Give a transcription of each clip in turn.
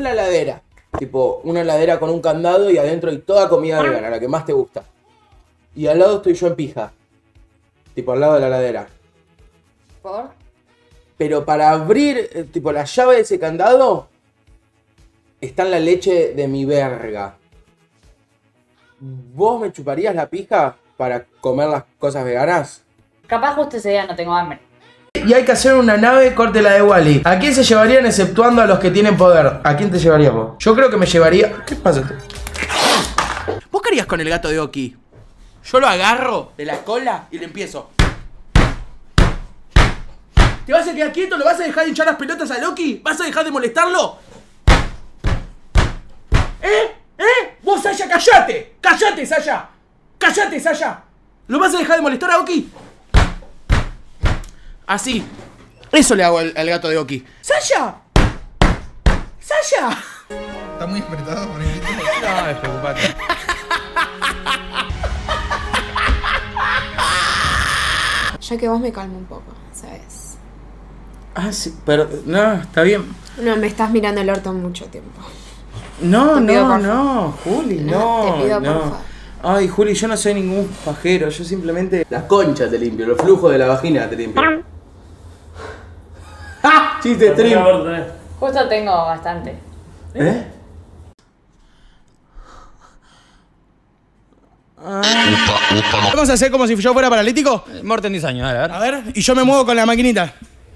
la heladera. Tipo, una heladera con un candado y adentro hay toda comida vegana, la que más te gusta. Y al lado estoy yo en pija. Tipo, al lado de la heladera. ¿Por? Pero para abrir, tipo, la llave de ese candado, está en la leche de mi verga. ¿Vos me chuparías la pija para comer las cosas veganas? Capaz justo ese día no tengo hambre. Y hay que hacer una nave corte la de Wall-E. ¿A quién se llevarían exceptuando a los que tienen poder? ¿A quién te llevarías vos? Yo creo que me llevaría... ¿Qué pasa? ¿Vos qué harías con el gato de Oki? Yo lo agarro de la cola y le empiezo. ¿Te vas a quedar quieto? ¿Lo vas a dejar de hinchar las pelotas a Loki? ¿Vas a dejar de molestarlo? ¡Vos, Saya, callate! ¡Callate, Saya! ¡Callate, Saya! ¿Lo vas a dejar de molestar a Oki? Así. Eso le hago al gato de Oki. ¡Saya! ¡Saya! Está muy despertado por el... No, es preocupante. Ya que vos me calmo un poco, ¿sabes? Ah, sí, pero... No, está bien. No, me estás mirando el orto mucho tiempo. No, Te pido no, por no, Juli, no. Te pido no. por favor. Ay, Juli, yo no soy ningún pajero, yo simplemente... Las conchas te limpio, los flujos de la vagina te limpio. ¡Ah! Chiste stream. Justo tengo bastante. ¿Eh? ¿Vamos a hacer como si yo fuera paralítico? Morten 10 años, dale, a ver. A ver, y yo me muevo con la maquinita.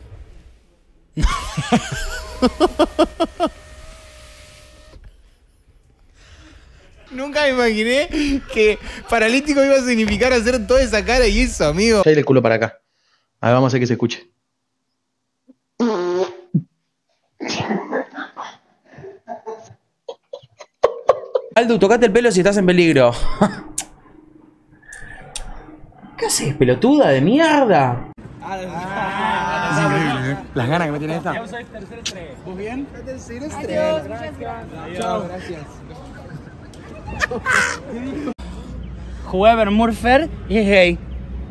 Nunca me imaginé que paralítico iba a significar hacer toda esa cara y eso, amigo. Trae el culo para acá. A ver, vamos a hacer que se escuche. Aldo, tocate el pelo si estás en peligro. ¿Qué haces, pelotuda de mierda? Es increíble, ¿eh? Las ganas que me tiene esta. ¿Vos bien? Tercer estrella. Chao, gracias. Whoever Murphy is gay.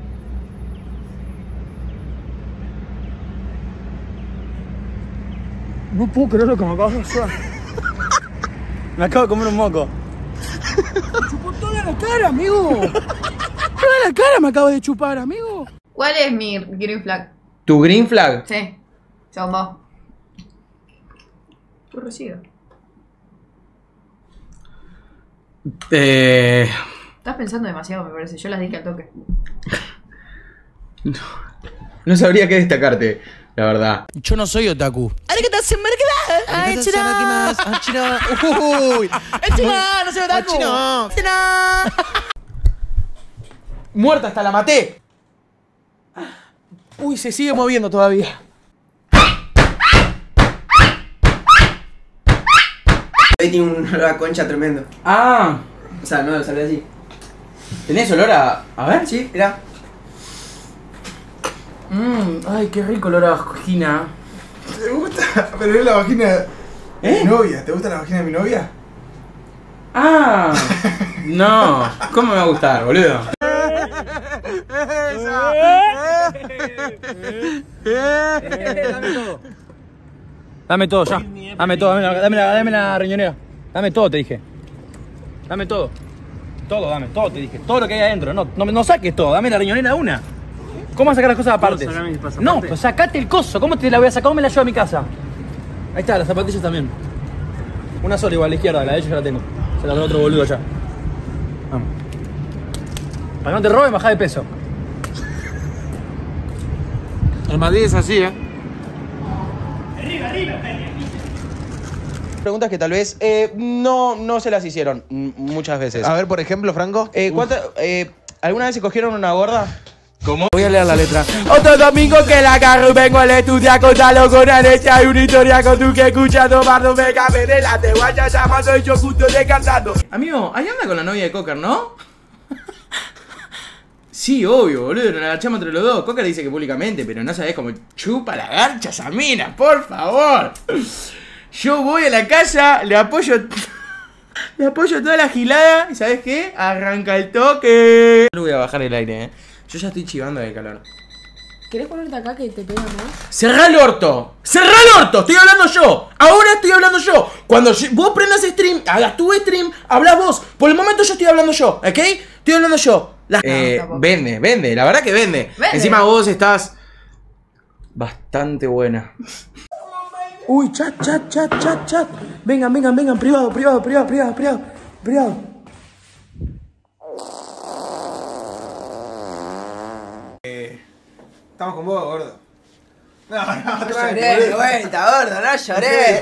No puedo creer lo que me acabas de hacer. Me acabo de comer un moco. Chupó toda la cara, amigo. Toda la cara me acabo de chupar, amigo. ¿Cuál es mi green flag? ¿Tu green flag? Sí, son vos. Tu recibo. Estás pensando demasiado, me parece. Yo las dije al toque. No sabría qué destacarte, la verdad. Yo no soy otaku. ¡Ay, chino! Uy, no soy otaku. Chino. ¡Muerta hasta la maté! Uy, se sigue moviendo todavía. Ahí tiene un olor a concha tremendo. Ah, O sea, no lo sale así. ¿tenés olor a...? A ver. Sí, mirá. Ay, qué rico olor a vagina. ¿Te gusta? Pero es la vagina de mi novia. ¿Te gusta la vagina de mi novia? Ah, no. ¿Cómo me va a gustar, boludo? Dame todo ya. Dame todo, dame la riñonera. Dame todo, te dije. Dame todo. Todo, dame, todo te dije. Todo lo que hay adentro. No saques todo, dame la riñonera una. ¿Cómo vas a sacar las cosas aparte? No, pues sacate el coso. ¿Cómo te la voy a sacar? ¿Cómo me la llevo a mi casa? Ahí está, las zapatillas también. Una sola igual a la izquierda, la de ellos ya la tengo. Se la con otro boludo allá. Vamos. Para que no te roben, bajá de peso. El Madrid es así, ¿eh? Preguntas que tal vez no se las hicieron muchas veces. A ver, por ejemplo, Franco. ¿Alguna vez se cogieron una gorda? ¿Cómo? Voy a leer la letra. Otro domingo que la agarro y vengo al estudio a contarlo con Anecha. Hay una historia con tú que escuchas tomando me cabe de la te guaya llamando y yo justo descansando. Amigo, ahí anda con la novia de Cocker, ¿no? Sí, obvio, boludo, nos la agachamos entre los dos. Cocker dice que públicamente, pero no sabés cómo chupa la garcha esa mina, por favor. Yo voy a la casa, le apoyo toda la gilada y ¿sabes qué? Arranca el toque. No voy a bajar el aire, Yo ya estoy chivando de calor. ¿Querés ponerte acá que te pega más? ¡Cerrá el orto! ¡Cerrá el orto! Estoy hablando yo. Ahora estoy hablando yo. Cuando vos prendas stream, hagas tu stream, hablas vos. Por el momento yo estoy hablando yo, ¿ok? Estoy hablando yo. Vende. La verdad que vende. Encima vos estás bastante buena. Uy, chat. Vengan, privado. Estamos con vos, gordo. No, Lloré de vuelta, gordo, no lloré.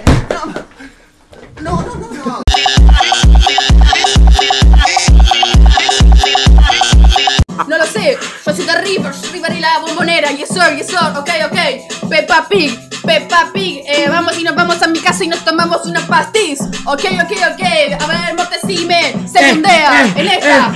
No lo sé, yo soy de River y la bombonera. Yes sir, ok. Peppa Pig. Vamos y nos vamos a mi casa y nos tomamos unas pastis. Ok. A ver, Mortecime, segundea en esta.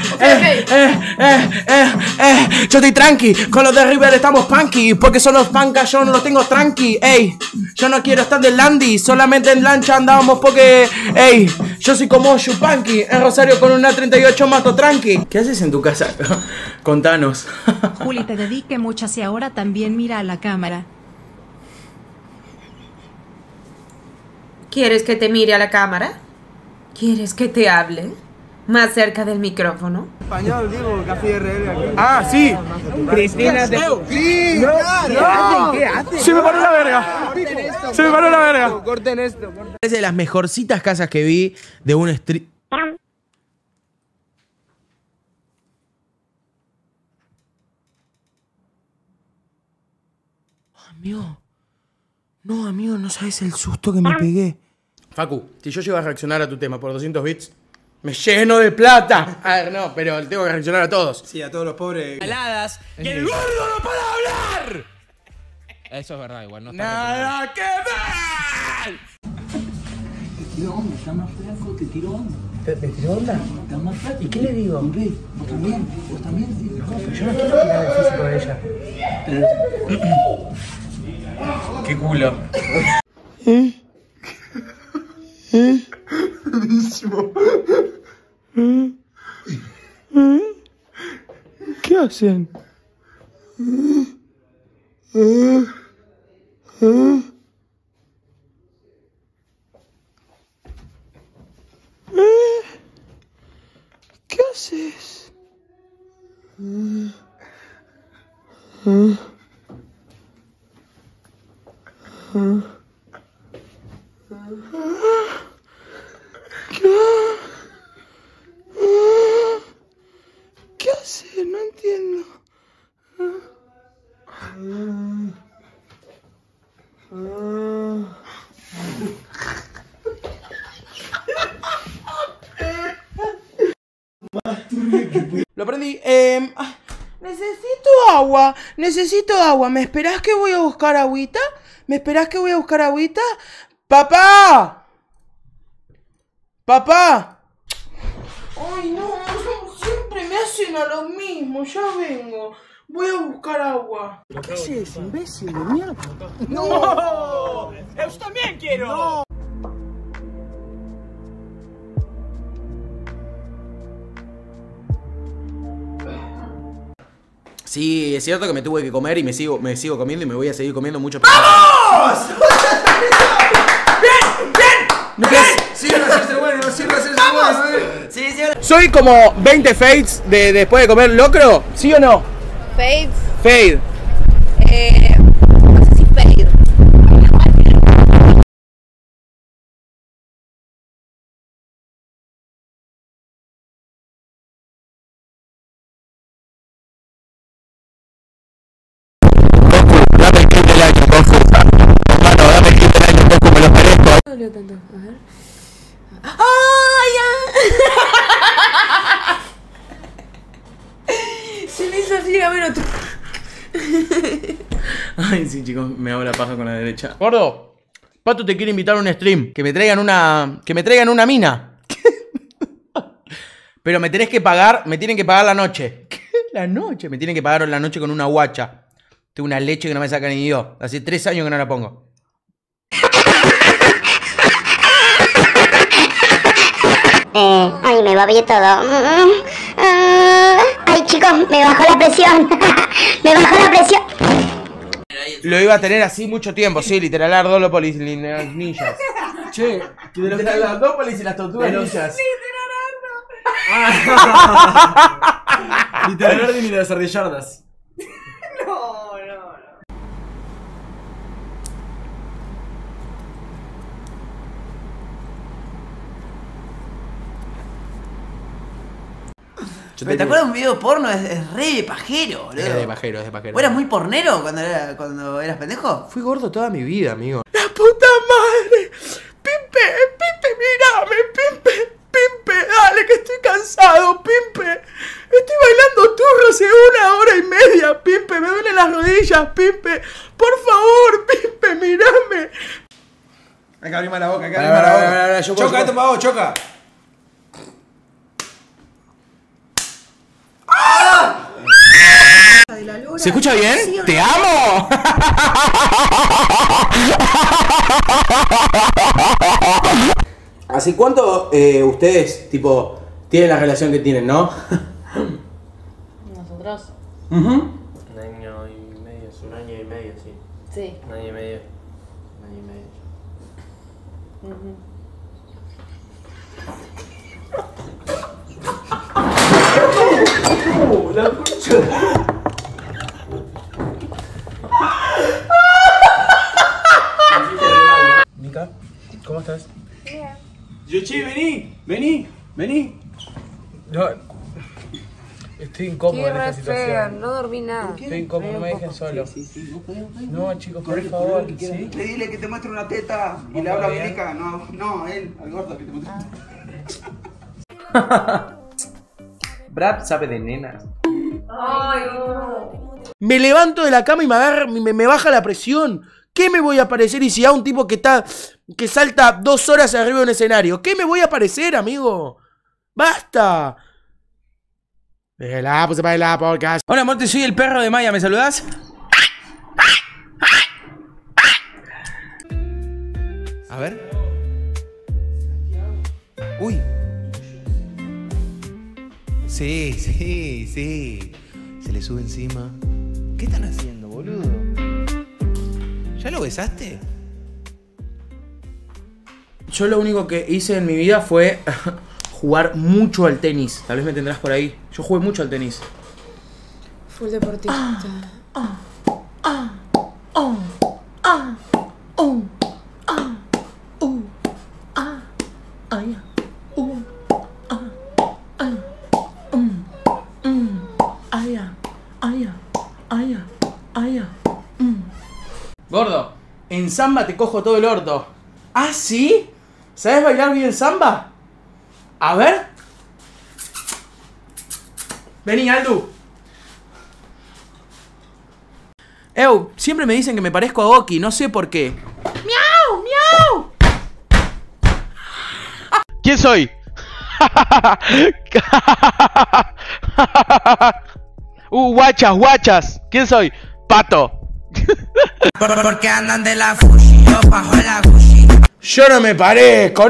Yo estoy tranqui, con los de River estamos punky. Porque son los pancas, yo no los tengo tranqui. Ey, yo no quiero estar de landy, solamente en lancha andábamos porque, ey, yo soy como Yupanqui, en Rosario con una 38 mato tranqui. ¿Qué haces en tu casa? Contanos. Juli, te dediqué muchas y ahora también mira a la cámara. ¿Quieres que te mire a la cámara? ¿Quieres que te hable? Más cerca del micrófono. Español, digo, Café RL aquí. Ah, sí. Cristina, Sí, claro. ¿Qué haces? Se me paró la verga. Corten esto. Es de las mejorcitas casas que vi de un street. Amigo, no sabes el susto que me pegué. Facu, si yo llego a reaccionar a tu tema por 200 bits, me lleno de plata. A ver, no, pero tengo que reaccionar a todos. Sí, a todos los pobres. Aladas, que el gordo no para hablar. Eso es verdad, igual, no está ¡Nada que ver! Te tiró onda, está más flaco, te tiró onda. ¿Me tiró onda? Está más flaco. ¿Y qué le digo? Hombre, vos también, sí. No, pero yo no quiero tirar el físico de ella. ¡Qué culo! Buenísimo. ¿Qué hacen? ¿Qué haces? ¿Qué haces? No entiendo. Lo prendí. Necesito agua. ¿Me esperás que voy a buscar agüita? ¡Papá! Ay, no, siempre me hacen a lo mismo. Ya vengo. Voy a buscar agua. ¿Qué haces, imbécil de mierda? ¡No! ¡Yo también quiero! No. Sí, es cierto que me tuve que comer y me sigo comiendo y me voy a seguir comiendo mucho. ¡Vamos! ¡Bien! Sigan a hacerse bueno. Sí. ¿Soy como 20 fades de después de comer locro? ¿Sí o no? Fades. Fade. No sé si fade. Dame el clip del año, confusa. Hermano, dame el clip del año, Goku, me lo merezco. No dolió tanto. A ver. ¡Ay! Se me hizo así, a ver. Ay, sí, chicos, me hago la paja con la derecha. Gordo, Pato te quiere invitar a un stream. Que me traigan una mina. Pero me tienen que pagar la noche. La noche. Me tienen que pagar la noche con una guacha. Tengo una leche que no me saca ni Dios. Hace 3 años que no la pongo. Ay, me babié todo. Ay, chicos, me bajó la presión. Me bajó la presión. lo iba a tener así mucho tiempo, sí, literal, Ardópolis ninjas. Che, literal, Ardópolis y las tortugas ninjas. Literal Ardin y las ardillardas. ¿Te acuerdas de un video porno? Es re de pajero, boludo. Es de pajero, es de pajero. ¿Vos eras muy pornero cuando eras pendejo? Fui gordo toda mi vida, amigo. ¡La puta madre! ¡Pimpe! ¡Pimpe, mírame! ¡Pimpe! ¡Pimpe! ¡Dale, que estoy cansado! ¡Pimpe! Estoy bailando turro hace 1 hora y media, Pimpe. Me duelen las rodillas, Pimpe. Por favor, Pimpe, mírame. Hay que abrirme la boca, hay que abrirme la boca. Choca, esto para vos, choca. ¿Se escucha bien? ¡Te amo! ¿Hace cuánto ustedes, tipo, tienen la relación que tienen, no? ¿Nosotros? Un año y medio, es un año y medio, sí. Sí. Un año y medio. Un año y medio. La pucha. Mica, ¿cómo estás? Bien. Yuchi, vení. No, estoy incómodo en esta situación. No dormí nada. Estoy incómodo, no me dejen solo. No, chicos, por favor. ¿Sí? Dile que te muestre una teta y le habla a Mica. No, él, al gordo que te muestre. Brad sabe de nenas. Ay, no. Me levanto de la cama y me baja la presión. ¿Qué me voy a parecer? Y si a un tipo que salta 2 horas arriba de un escenario, ¿qué me voy a parecer, amigo? ¡Basta! Déjala, puse para la podcast. Hola, Monte, soy el perro de Maya, ¿me saludás? A ver. Uy. Sí. Se le sube encima. ¿Qué están haciendo, boludo? ¿Ya lo besaste? Yo lo único que hice en mi vida fue jugar mucho al tenis. Tal vez me tendrás por ahí. Yo jugué mucho al tenis. Full deportista. Gordo, en samba te cojo todo el orto. ¿Ah, sí? ¿Sabes bailar bien samba? A ver. Vení, Aldu. Siempre me dicen que me parezco a Oki, no sé por qué. ¡Miau! ¡Miau! ¿Quién soy? Guachas. ¿Quién soy? Pato. Porque andan de la Fushi, yo bajo la Gucci. Yo no me parezco,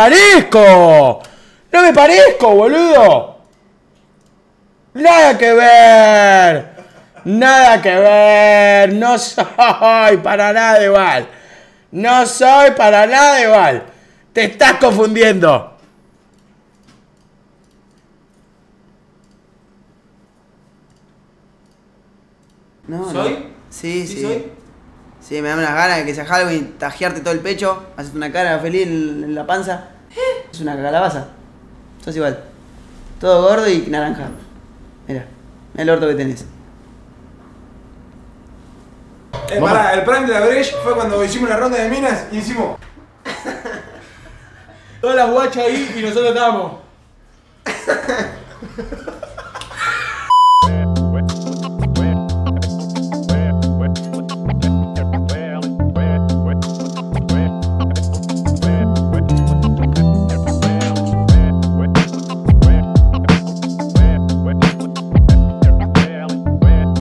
boludo. Nada que ver, no soy para nada igual. Te estás confundiendo. No, ¿Soy? No. Sí. ¿Soy? Sí, me da unas ganas de que sea Halloween, tajearte todo el pecho, haces una cara feliz en la panza. Es una calabaza. Sos igual. Todo gordo y naranja. Mira el orto que tenés. Pará, el prime de la Breche fue cuando hicimos una ronda de minas y hicimos. Todas las guachas ahí y nosotros estábamos.